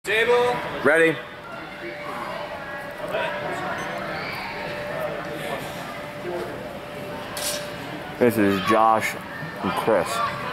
Table. Ready. This is Josh and Chris.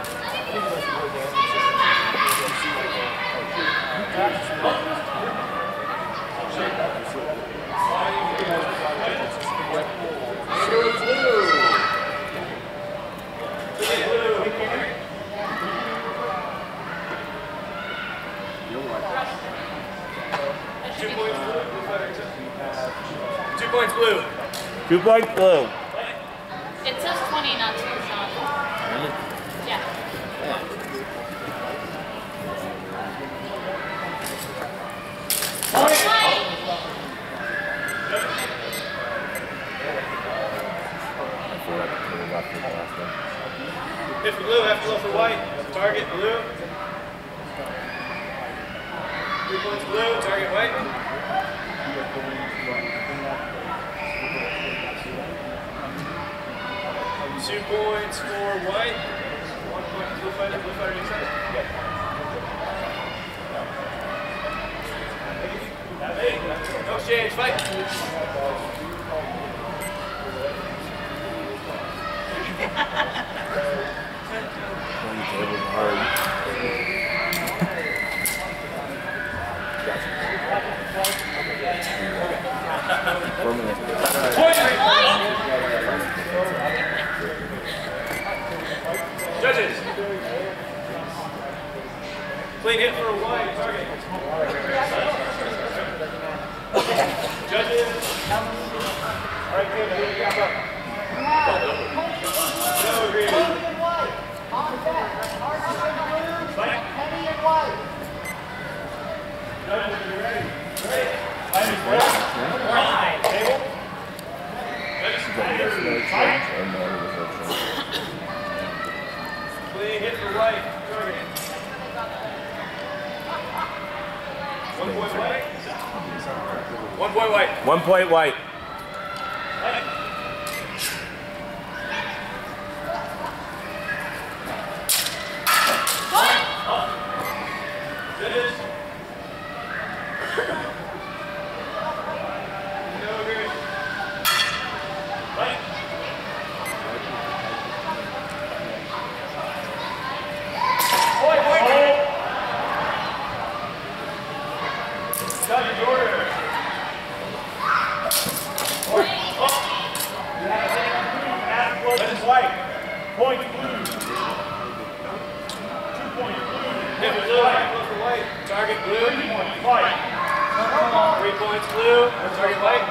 2 points blue. 2 points blue. It says 20, not 2, Sean. Really? Yeah. Hit for blue, have to go for white. Target blue. 3 points blue, target white. 2 points for white. 1 point blue fighter next side. No exchange, fight. Judges. Clean hit for a wide target. Judges. All right, good. No agreement. Penny and white. Judges, are you ready? Ready. Table. Clean hit for white. Target. 1 point white. 1 point white. 1 point white. Judges. No agreement. Fight. Judges order. Judges white. Point blue. 2 points blue. Hit for blue. Go for white. Target blue. 3 points white. 3 points blue. Target white.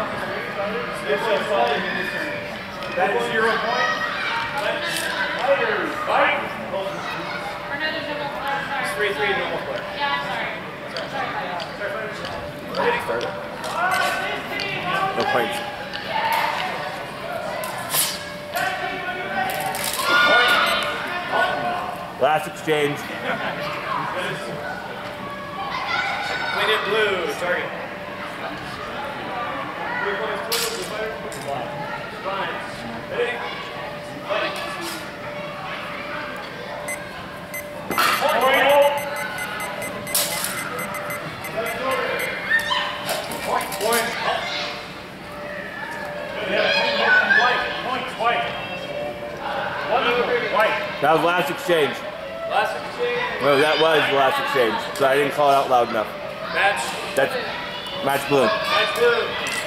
That is 0 points. Fighters. Fight. Or no, there's no multiplier, sorry. It's 3-3 normal player. Yeah, I'm sorry. No points. Last exchange. Clean it blue. Target. 3 points blue. Blue fighter. Fine. Ready? Fight. That was last exchange. Last exchange. No, that was the last exchange. So I didn't call it out loud enough. Match. That's match blue. Match blue.